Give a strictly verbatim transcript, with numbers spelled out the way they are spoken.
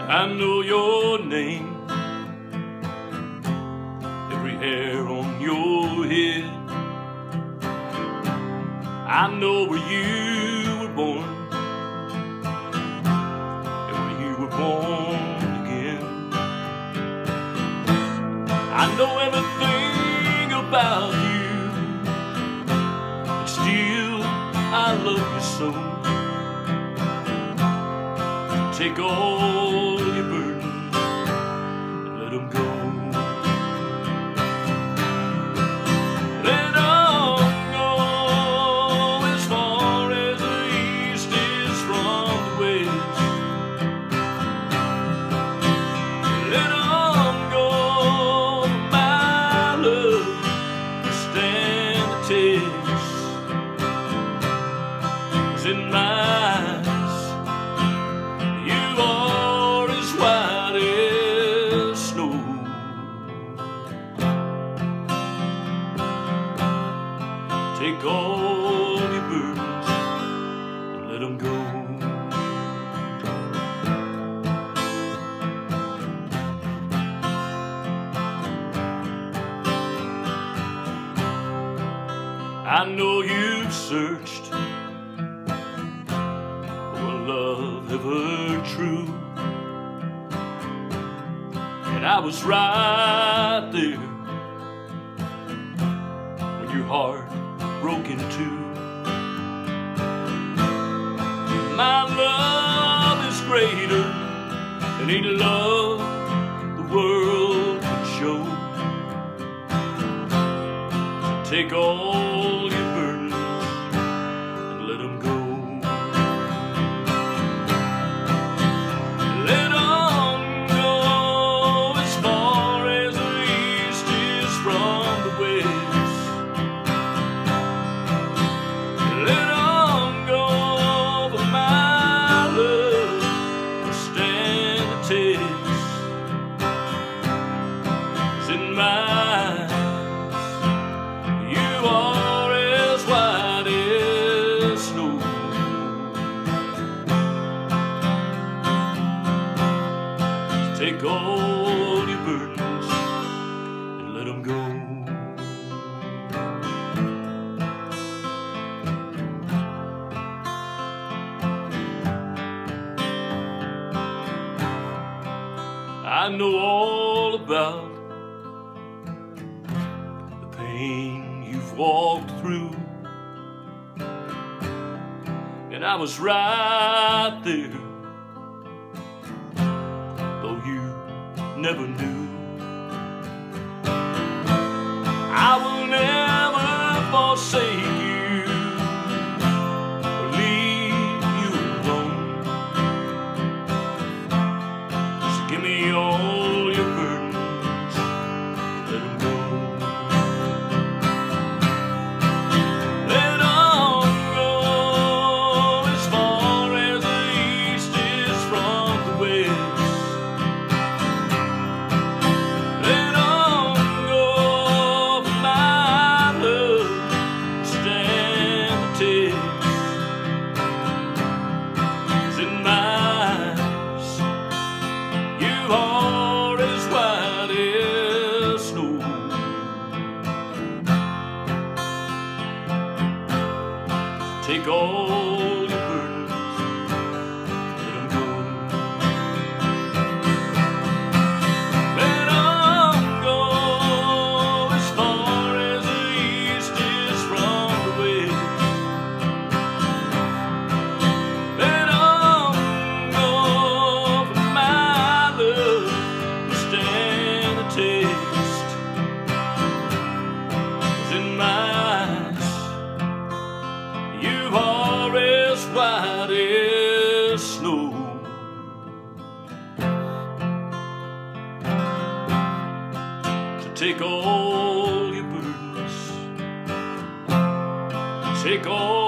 I know your name, every hair on your head. I know where you were born and where you were born again. I know everything about you, but still I love you so. Take all your burdens and let them go. Let them go as far as the east is from the west. Let them go, my love, stand the test. 'Cause in my take all your burdens and let them go. I know you've searched for a love ever true, and I was right there when your heart broke in two. My love is greater than any love the world can show. Take all your burdens and let them go. Let them go as far as the east is from the west. Let them go, but my love will stand the test. 'Cause in my eyes, you are as white as snow. So take all your burdens and let them go. I know all about the pain you've walked through, and I was right there, though you never knew. I will never forsake you or leave you alone. So give me all your burdens, let them go. Let them go as far as the east is from the west. Let them go, for my love stand the test. 'Cause in my eyes, you are as white as snow. Take all your burdens, let them go. Let them go as far as the east is from the west. Let them go, for my love will stand the test. 'Cause in my eyes, you are as white as snow. So take all your burdens, take all